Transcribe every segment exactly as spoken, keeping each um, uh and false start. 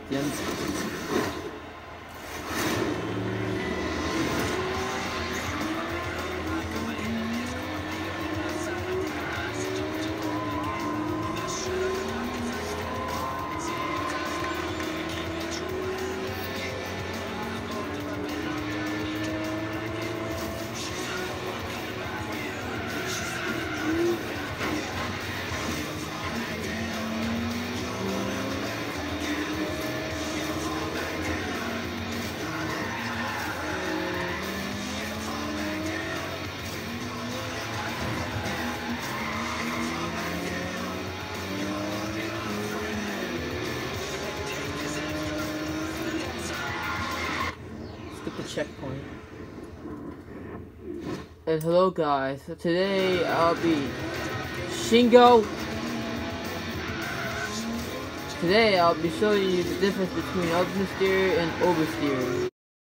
The understeer. Checkpoint. And hello guys, so today I'll be Shingo. Today I'll be showing you the difference between understeer and oversteer.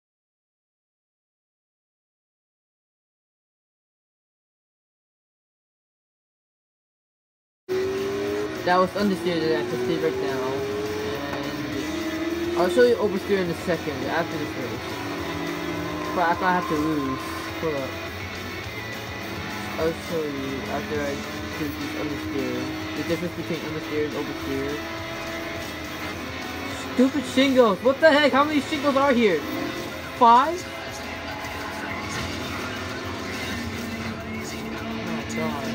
That was understeer that I can see right now. And I'll show you oversteer in a second after this race. But I thought I have to lose. Hold up. I'll show you after I do this understeer. The difference between understeer and oversteer. Stupid shingles! What the heck? How many shingles are here? Five? Oh god.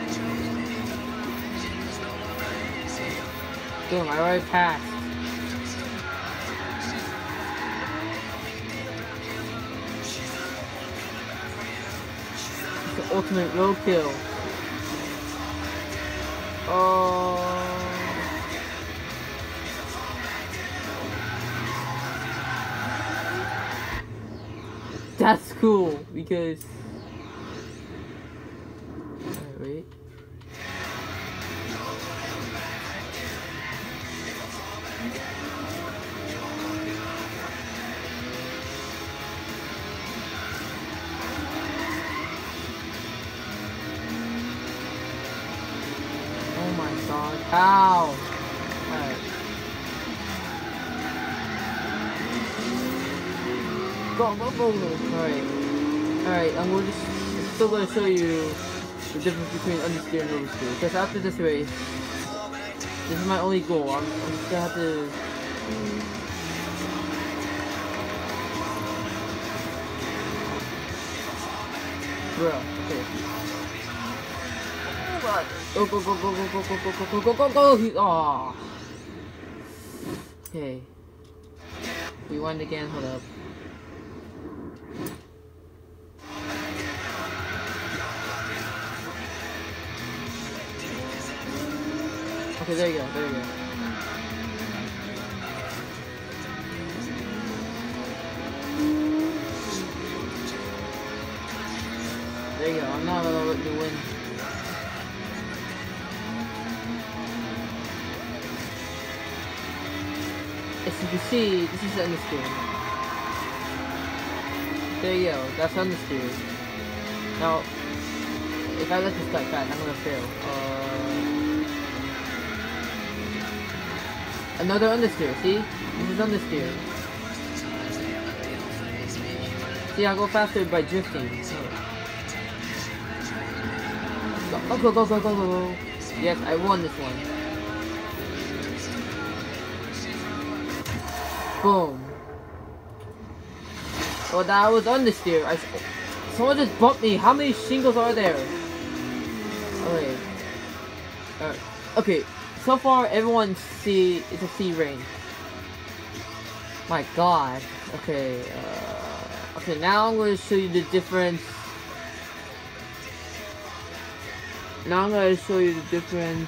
Damn, I already passed. The ultimate roadkill. Oh, that's cool because. Alright, wait. Oh my god. Ow! Alright. Go, go, go, go! Alright. Alright, I'm going to still going to show you the difference between understeer and oversteer. Because after this race, this is my only goal. I'm, I'm just gonna have to. Bro, okay. Go, go, go, go, go, go, go, go, go, go, go, go, go! Aww. Okay. Rewind again, hold up. Okay, there you go, there you go. There you go, I'm not gonna let you win. As you can see, this is understeer. There you go, that's understeer. Now, if I let this start back, I'm gonna fail. Uh, another understeer, see? This is understeer. See, I go faster by drifting. Go, go, go, go, go, go, go. Yes, I won this one. Boom. Well, that was understeer. I, someone just bumped me. How many shingles are there? Okay. Alright. Okay. So far, everyone C is a C rank. My god. Okay. Uh, okay. Now I'm going to show you the difference. Now I'm going to show you the difference.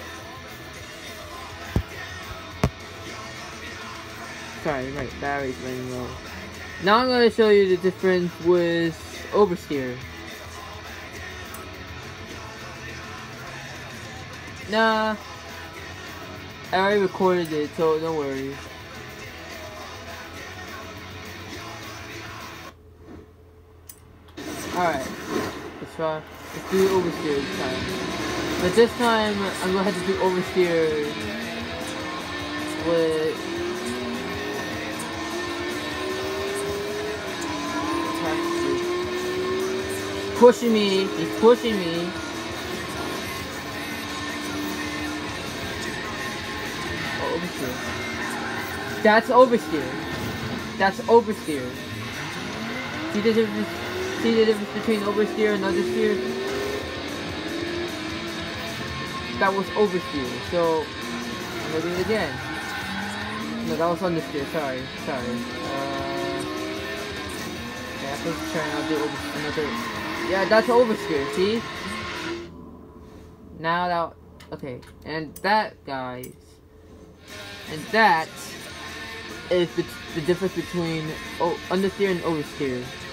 Sorry, right, battery's running low. Now I'm going to show you the difference with oversteer. Nah, I already recorded it, so don't worry. Alright, let's try. Let's do oversteer this time. But this time, I'm going to have to do oversteer with pushing me. He's pushing me. Oh, oversteer. That's oversteer. That's oversteer. See the difference? See the difference between oversteer and understeer? That was oversteer. So I'm gonna do it again. No, that was understeer. Sorry, sorry. Uh, yeah, let's try and I'll do over another. Yeah, that's oversteer. See? Now that okay, and that guys, and that is the, the difference between oh, understeer and oversteer.